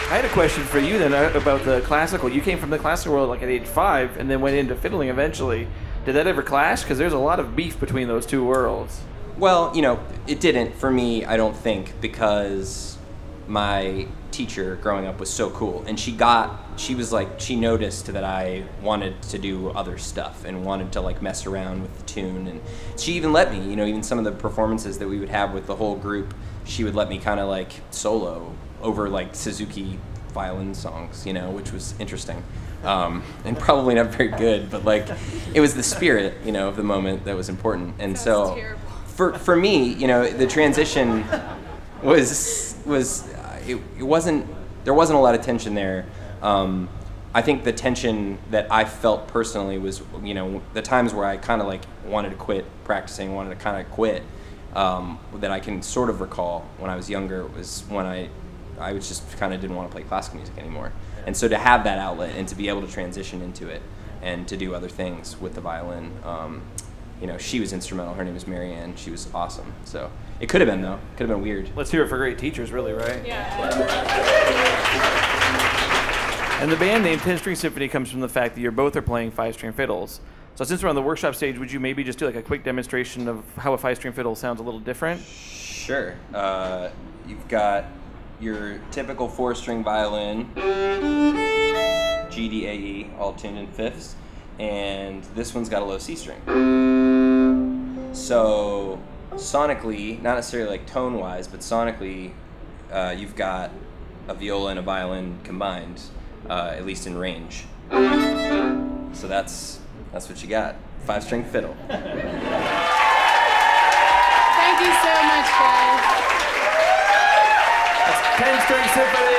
I had a question for you then about the classical. You came from the classical world like at age 5 and then went into fiddling eventually. Did that ever clash? Because there's a lot of beef between those two worlds. Well, you know, it didn't for me, I don't think, because my teacher growing up was so cool. And she noticed that I wanted to do other stuff and wanted to like mess around with the tune. And she even let me, you know, even some of the performances that we would have with the whole group, she would let me kind of like solo over like Suzuki violin songs, you know, which was interesting. And probably not very good, but like it was the spirit, you know, of the moment that was important. And so for me, you know, the transition there wasn't a lot of tension there. I think the tension that I felt personally was, you know, the times where I kind of like wanted to quit practicing, wanted to kind of quit, that I can sort of recall when I was younger was when I was just kind of didn't want to play classical music anymore. And so to have that outlet and to be able to transition into it and to do other things with the violin, you know, she was instrumental. Her name is Marianne. She was awesome. So it could have been, though. Could have been weird. Let's hear it for great teachers, really, right? Yeah. And the band name 10 String Symphony comes from the fact that you both are playing 5-string fiddles. So since we're on the workshop stage, would you maybe just do like a quick demonstration of how a 5-string fiddle sounds a little different? Sure. You've got your typical 4-string violin, G, D, A, E, all tuned in fifths, and this one's got a low C string. So sonically, not necessarily like tone-wise, but sonically, you've got a viola and a violin combined, at least in range. So that's what you got. 5-string fiddle. Thank you so much, guys. That's 10 String Symphony.